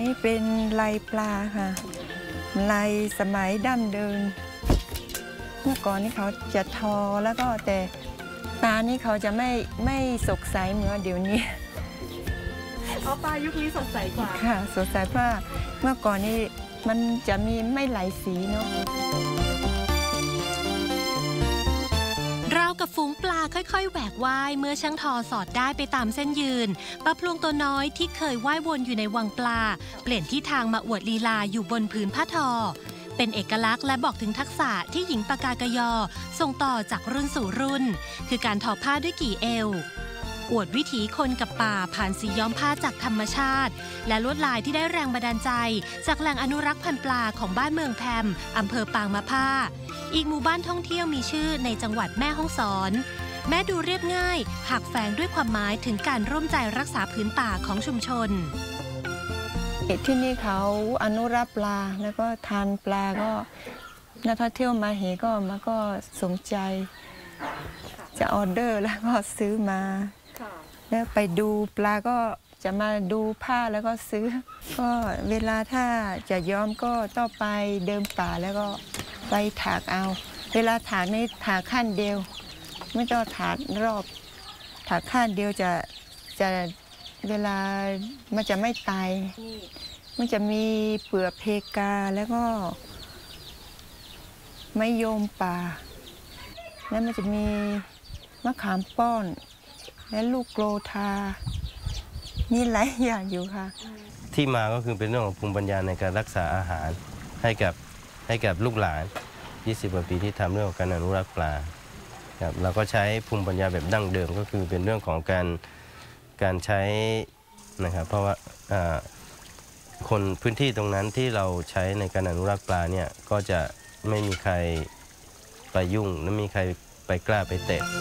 นี่เป็นลายปลาค่ะลายสมัยดั้งเดิมเมื่อก่อนนี่เขาจะทอแล้วก็แต่ปลานี่เขาจะไม่สดใสเหมือนเดี๋ยวนี้เพราะปลายุคนี้สดใสกว่าค่ะสดใสเพราะเมื่อก่อนนี่มันจะมีไม่หลายสีเนาะราวกับฝูงปลาค่อยๆแหวกว่ายเมื่อช่างทอสอดได้ไปตามเส้นยืนปลาพลวงตัวน้อยที่เคยว่ายวนอยู่ในวังปลาเปลี่ยนที่ทางมาอวดลีลาอยู่บนผืนผ้าทอเป็นเอกลักษณ์และบอกถึงทักษะที่หญิงปากากยอส่งต่อจากรุ่นสู่รุ่นคือการทอผ้าด้วยกี่เอวอวดวิถีคนกับป่าผ่านสีย้อมผ้าจากธรรมชาติและลวดลายที่ได้แรงบันดาลใจจากแหล่งอนุรักษ์พันธุ์ปลาของบ้านเมืองแพมอำเภอปางมะผ้าอีกหมู่บ้านท่องเที่ยวมีชื่อในจังหวัดแม่ฮ่องสอนแม้ดูเรียบง่ายหากแฝงด้วยความหมายถึงการร่วมใจรักษาพื้นป่าของชุมชนที่นี่เขาอนุรักษ์ปลาแล้วก็ทานปลาก็นักท่องเที่ยวมาเห็นก็สนใจจะออเดอร์แล้วก็ซื้อมาแล้วไปดูปลาก็จะมาดูผ้าแล้วก็ซื้อก็เวลาถ้าจะย้อมก็ต้องไปเดินป่าแล้วก็ไปถากเอาเวลาถากนี่ถากขั้นเดียวไม่ต้องถากรอบถากขั้นเดียวจะเวลามันจะไม่ตายมันจะมีเปลือกเพกาแล้วก็มะยมป่าแล้วมันจะมีมะขามป้อนและลูกโกรธามีหลายอย่างอยู่ค่ะที่มาก็คือเป็นเรื่องของภูมิปัญญาในการรักษาอาหารให้กับลูกหลาน20 กว่าปีที่ทำเรื่องของการอนุรักษ์ปลาครับเราก็ใช้ภูมิปัญญาแบบดั้งเดิมก็คือเป็นเรื่องของการใช้นะครับเพราะว่าคนพื้นที่ตรงนั้นที่เราใช้ในการอนุรักษ์ปลาเนี่ยก็จะไม่มีใครไปยุ่งและไม่มีใครไปกล้าไปเตะ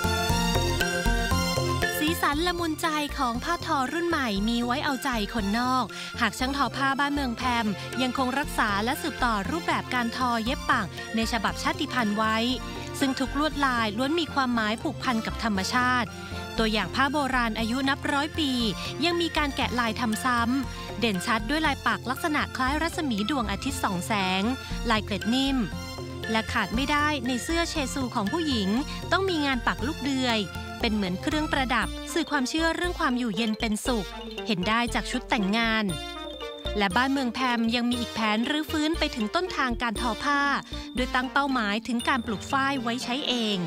สีสันละมุนใจของผ้าทอรุ่นใหม่มีไว้เอาใจคนนอกหากช่างทอผ้าบ้านเมืองแพมยังคงรักษาและสืบต่อรูปแบบการทอเย็บปักในฉบับชาติพันธุ์ไว้ซึ่งทุกลวดลายล้วนมีความหมายผูกพันกับธรรมชาติตัวอย่างผ้าโบราณอายุนับร้อยปียังมีการแกะลายทำซ้ำเด่นชัดด้วยลายปักลักษณะคล้ายรัศมีดวงอาทิตย์ส่องแสงลายเกล็ดนิ่มและขาดไม่ได้ในเสื้อเชซูของผู้หญิงต้องมีงานปักลูกเดือยเป็นเหมือนเครื่องประดับสื่อความเชื่อเรื่องความอยู่เย็นเป็นสุขเห็นได้จากชุดแต่งงานและบ้านเมืองแพมยังมีอีกแผนรื้อฟื้นไปถึงต้นทางการทอผ้าโดยตั้งเป้าหมายถึงการปลูกฝ้ายไว้ใช้เอง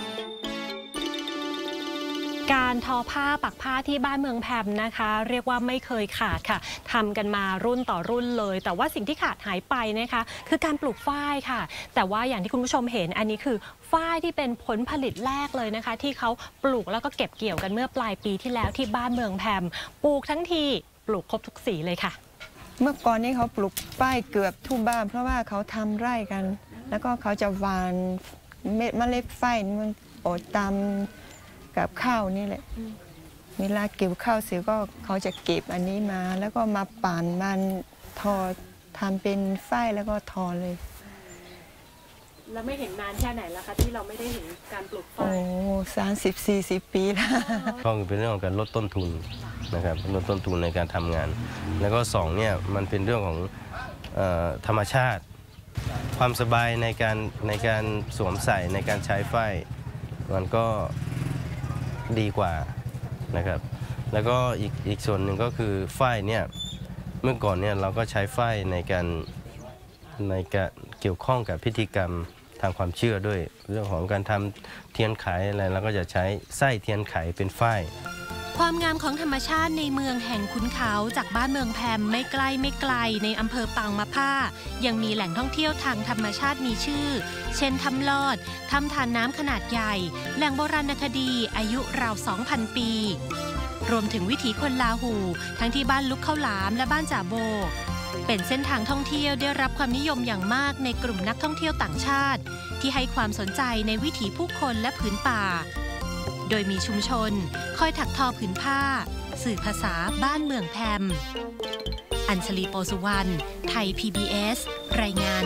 การทอผ้าปักผ้าที่บ้านเมืองแพมนะคะเรียกว่าไม่เคยขาดค่ะทำกันมารุ่นต่อรุ่นเลยแต่ว่าสิ่งที่ขาดหายไปนะคะคือการปลูกฝ้ายค่ะแต่ว่าอย่างที่คุณผู้ชมเห็นอันนี้คือฝ้ายที่เป็นผลผลิตแรกเลยนะคะที่เขาปลูกแล้วก็เก็บเกี่ยวกันเมื่อปลายปีที่แล้วที่บ้านเมืองแพมปลูกทั้งทีปลูกครบทุกสีเลยค่ะเมื่อก่อนนี้เขาปลูกฝ้ายเกือบทุกบ้านเพราะว่าเขาทำไร่กันแล้วก็เขาจะหว่านเมล็ดฝ้ายมันโอดตามกับข้าวนี่แหละเวลาเก็บข้าวเสร็จก็เขาจะเก็บอันนี้มาแล้วก็มาปั่นมันทอทำเป็นฝ้ายแล้วก็ทอเลยแล้วไม่เห็นนานแค่ไหนแล้วคะที่เราไม่ได้เห็นการปลูกฝ้ายโอ้30-40 ปีแล้วก็คือเป็นเรื่องของการลดต้นทุนนะครับลดต้นทุนในการทำงานแล้วก็2เนี่ยมันเป็นเรื่องของธรรมชาติความสบายในการสวมใส่ในการใช้ฝ้ายมันก็ดีกว่านะครับแล้วก็อีกส่วนหนึ่งก็คือฝ้ายเนี่ยเมื่อก่อนเนี่ยเราก็ใช้ฝ้ายในการเกี่ยวข้องกับพิธีกรรมทางความเชื่อด้วยเรื่องของการทำเทียนไขอะไรเราก็จะใช้ไส้เทียนไขเป็นฝ้ายความงามของธรรมชาติในเมืองแห่งขุนเขาจากบ้านเมืองแพมไม่ไกลในอำเภอปางมะผ้ายังมีแหล่งท่องเที่ยวทางธรรมชาติมีชื่อเช่นถ้ำลอดถ้ำทานน้ำขนาดใหญ่แหล่งโบราณคดีอายุราว 2,000 ปีรวมถึงวิถีคนลาหูทั้งที่บ้านลุกข้าวหลามและบ้านจ่าโบเป็นเส้นทางท่องเที่ยวได้รับความนิยมอย่างมากในกลุ่มนักท่องเที่ยวต่างชาติที่ให้ความสนใจในวิถีผู้คนและผืนป่าโดยมีชุมชนคอยถักทอผืนผ้าสื่อภาษาบ้านเมืองแพมอัญชลี โปสุวรรณไทย PBS รายงาน